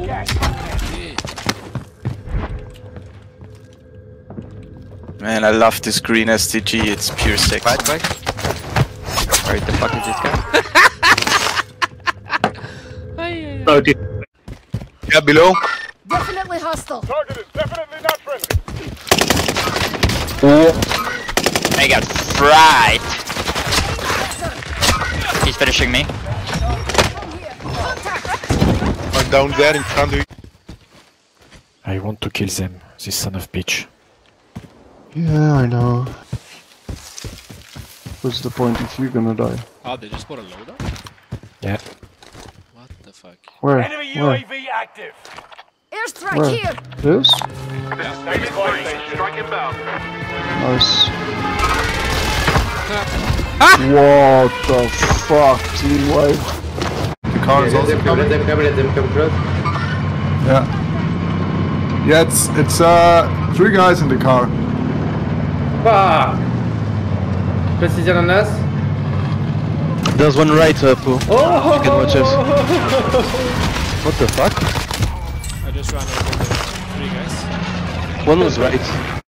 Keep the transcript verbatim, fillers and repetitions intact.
Man, I love this green S T G, it's pure sex. Right, right. Where the fuck is this guy? Oh, dear. Yeah, below. Definitely hostile. Target is definitely not friendly. Oh. I got fried. He's finishing me. I'm down there in front of you. I want to kill them, this son of bitch. Yeah, I know. What's the point if you're gonna die? Oh, they just put a loader? Yeah. What the fuck? Where? Enemy Where? U A V active. Airstrike Where? here. This? Strike inbound. Nice. What the fuck, team? Why? The car is also coming. Them coming, them coming close. Yeah. Yeah, it's it's uh three guys in the car. Fuck! Precision on us. There's one right, uh, Pooh. Oh! You can watch us. What the fuck? I just ran over the three guys. One was right.